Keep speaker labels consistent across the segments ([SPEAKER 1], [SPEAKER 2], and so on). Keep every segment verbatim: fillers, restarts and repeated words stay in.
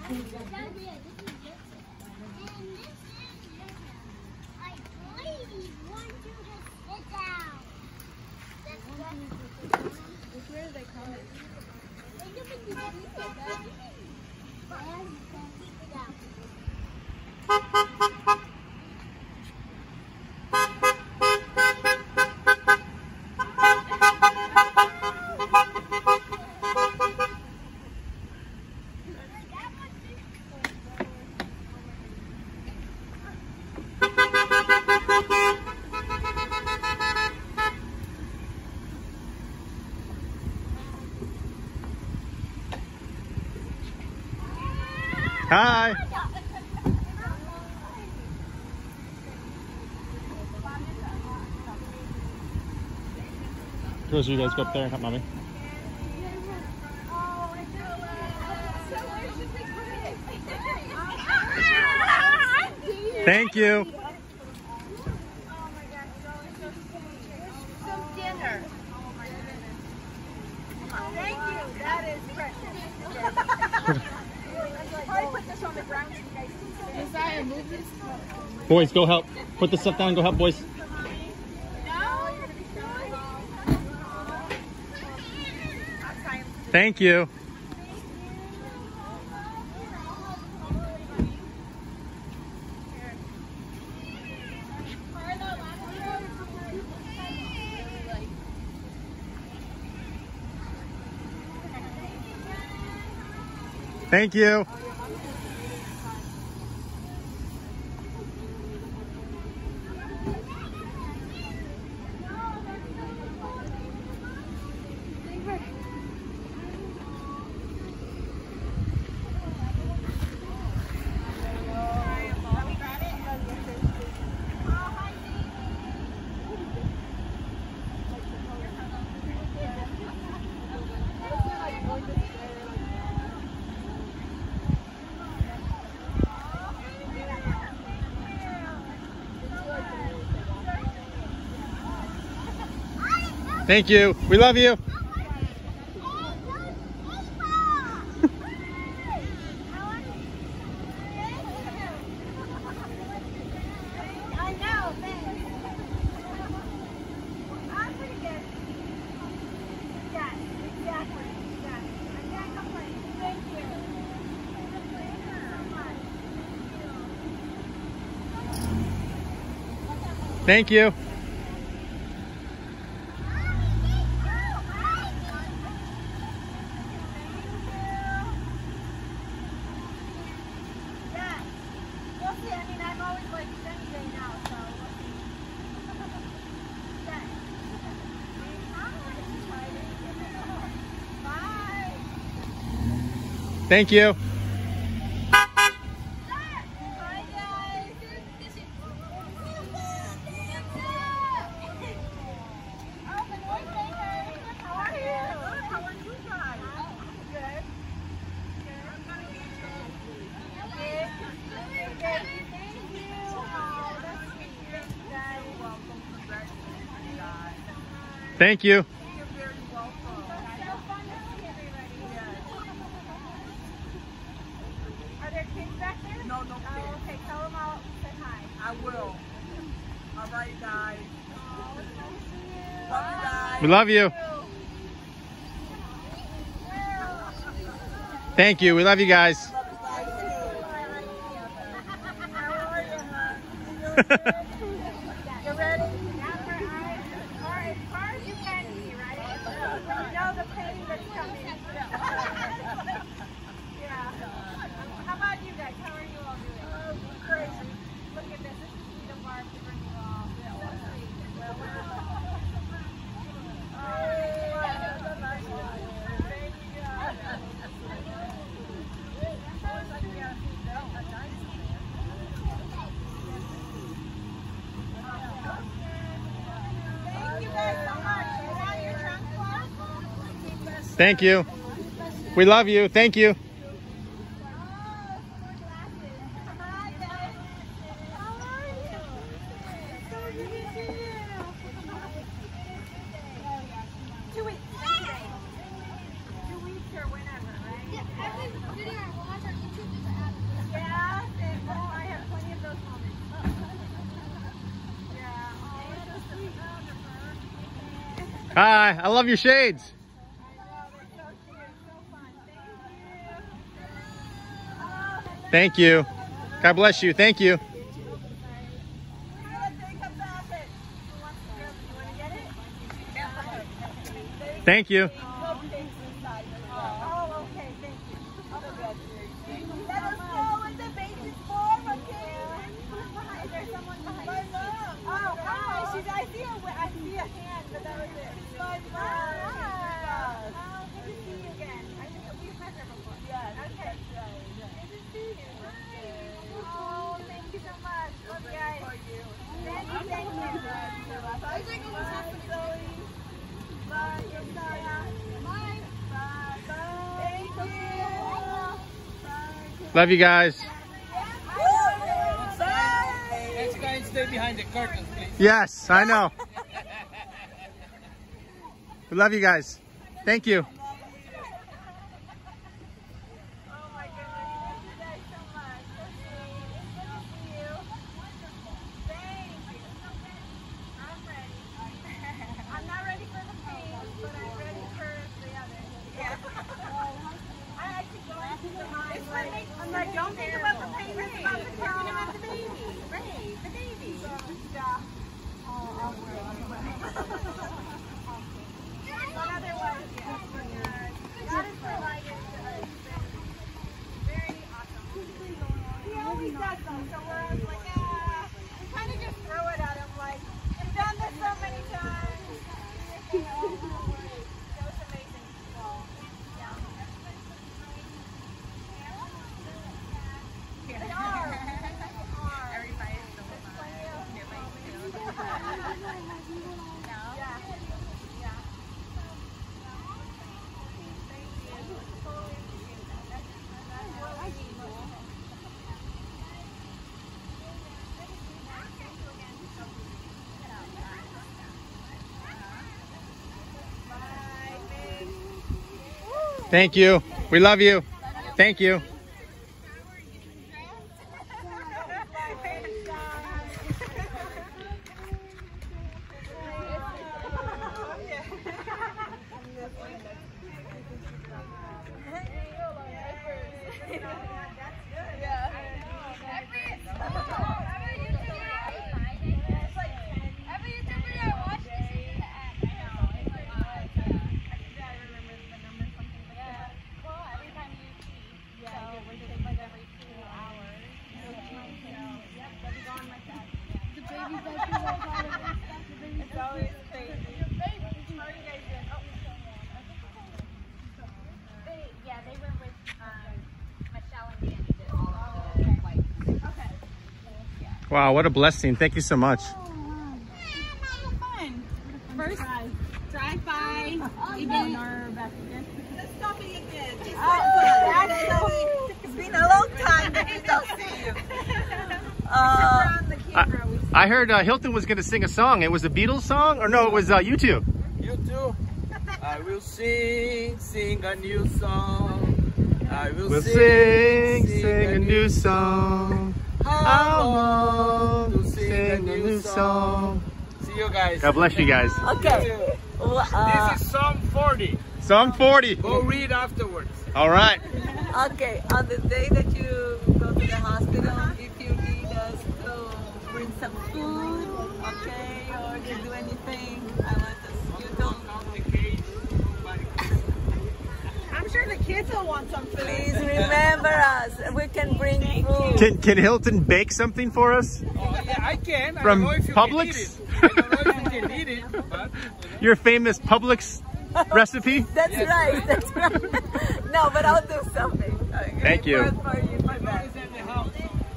[SPEAKER 1] Hi. Girls, you guys go up there and help mommy. Thank you.
[SPEAKER 2] Some dinner. Thank you. That is precious. Probably put this on the ground so you guys can see. Josiah, move this.
[SPEAKER 1] Boys, go help. Put the stuff down. Go help, boys. Thank you. Thank you. Thank you. We love you. Thank you. Thank you. Thank you.
[SPEAKER 2] Are there kids back there?
[SPEAKER 3] No, no kids.
[SPEAKER 2] Oh, okay. Tell them I'll say hi.
[SPEAKER 3] I will. All right, guys. Love you guys.
[SPEAKER 1] We love you. Thank you. We love you guys.
[SPEAKER 2] You ready? Or as far as you can be, right? You know the pain that's coming. Yeah. How about you guys? How are you all doing? Oh, crazy. Look at this. This is the mark to bring you all.
[SPEAKER 1] Thank you. We love you. Thank you.
[SPEAKER 2] Two weeks. Two weeks or whenever, right?
[SPEAKER 1] Hi, I love your shades. Thank you. God bless you. Thank you. Thank you. Love you guys.
[SPEAKER 4] Next guy, stay behind the curtains, please.
[SPEAKER 1] Yes, I know. We love you guys. Thank you.
[SPEAKER 2] Don't think about the pain, it's about the talking about the baby. Right, the baby. Yeah. Oh, I'll worry. One other one. God is provided to us. Very awesome. He always does though, so we're always like, ah. We kind of just throw it at him like, you've done this so many times. You know? That was amazing. Yeah.
[SPEAKER 1] Thank you. We love you. Thank you. Wow, what a blessing. Thank you so much.
[SPEAKER 2] First drive by, even our best again. Let's stop it again. It's been a long time that we don't see you. Uh,
[SPEAKER 1] I, I heard uh, Hilton was going to sing a song. It was a Beatles song? Or no, it was uh, you two.
[SPEAKER 4] You too. I will sing, sing a new song. I will
[SPEAKER 1] We'll
[SPEAKER 4] sing,
[SPEAKER 1] sing, sing a new song. I want to sing a new song.
[SPEAKER 4] See you guys.
[SPEAKER 1] God bless you guys.
[SPEAKER 2] okay. Well, uh,
[SPEAKER 4] This is Psalm forty.
[SPEAKER 1] Psalm forty.
[SPEAKER 4] Go read afterwards.
[SPEAKER 1] All right.
[SPEAKER 2] okay, on the day that you go to the hospital, if you need us to bring some food, okay, or to do anything, I want us, you don't. I'm sure the kids will want some food. Please remember us. We can bring food.
[SPEAKER 1] Can, can Hilton bake something for us?
[SPEAKER 4] Oh, yeah, I can. I
[SPEAKER 1] From
[SPEAKER 4] don't know if you
[SPEAKER 1] Publix?
[SPEAKER 4] Can eat it. I don't know if you can eat it, but...
[SPEAKER 1] Your famous Publix recipe?
[SPEAKER 2] That's
[SPEAKER 4] Yes.
[SPEAKER 2] right. That's right. No, but I'll do something. Okay.
[SPEAKER 1] Thank you.
[SPEAKER 2] For, for you, for that.
[SPEAKER 4] It's in the house.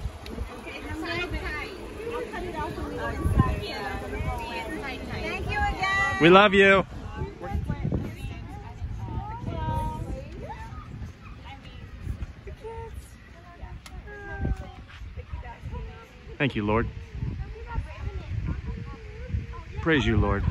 [SPEAKER 2] Thank you again.
[SPEAKER 1] We love you. Thank you, Lord. Praise you, Lord.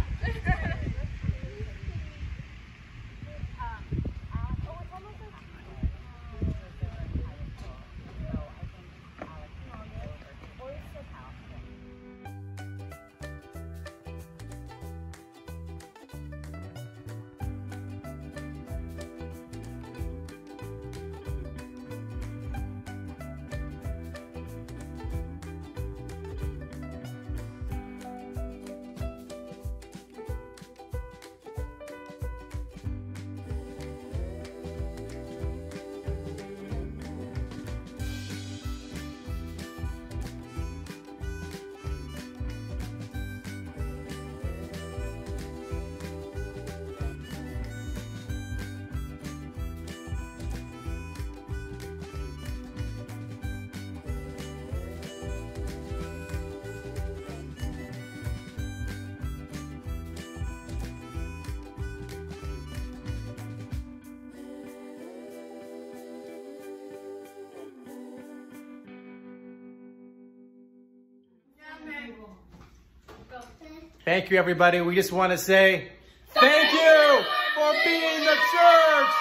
[SPEAKER 1] Thank you, everybody. We just want to say thank you for being the church.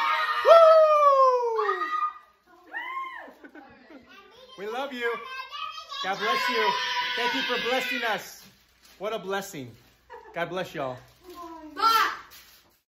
[SPEAKER 1] Woo! We love you. God bless you. Thank you for blessing us. What a blessing. God bless y'all.